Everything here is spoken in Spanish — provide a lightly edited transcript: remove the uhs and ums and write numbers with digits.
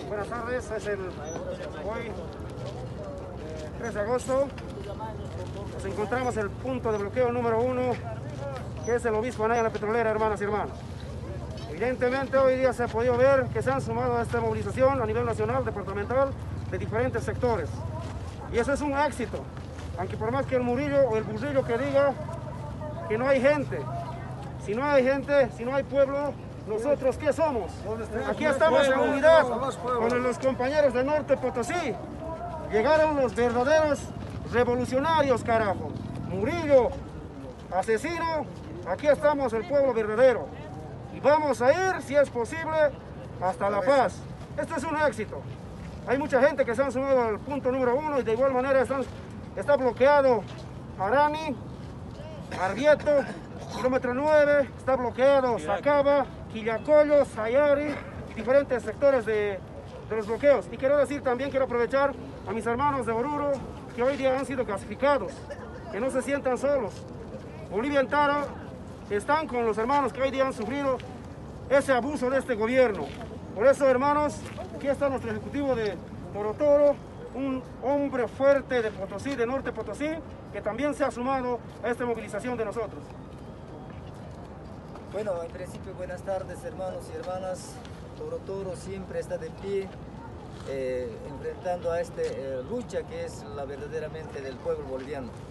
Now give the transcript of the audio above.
Buenas tardes, hoy 3 de agosto. Nos encontramos en el punto de bloqueo número 1, que es el Obispo Anaya, la petrolera, hermanas y hermanos. Evidentemente hoy día se ha podido ver que se han sumado a esta movilización a nivel nacional, departamental, de diferentes sectores. Y eso es un éxito, aunque por más que el Murillo o el Burrillo que diga que no hay gente, si no hay gente, si no hay pueblo, ¿nosotros qué somos? Aquí estamos en unidad con los compañeros de Norte Potosí. Llegaron los verdaderos revolucionarios, carajo. Murillo, asesino, aquí estamos el pueblo verdadero. Y vamos a ir, si es posible, hasta La Paz. Esto es un éxito. Hay mucha gente que se han sumado al punto número 1 y de igual manera está bloqueado Arani, Arbieto, kilómetro 9, está bloqueado Sacaba, Quillacollo, Sayari y diferentes sectores de los bloqueos. Y quiero decir también, quiero aprovechar a mis hermanos de Oruro que hoy día han sido clasificados, que no se sientan solos. Bolivia y Tara están con los hermanos que hoy día han sufrido ese abuso de este gobierno. Por eso, hermanos, aquí está nuestro ejecutivo de Toro Toro, un hombre fuerte de Potosí, de Norte Potosí, que también se ha sumado a esta movilización de nosotros. Bueno, en principio, buenas tardes, hermanos y hermanas. Toro Toro siempre está de pie, enfrentando a esta lucha que es la verdaderamente del pueblo boliviano.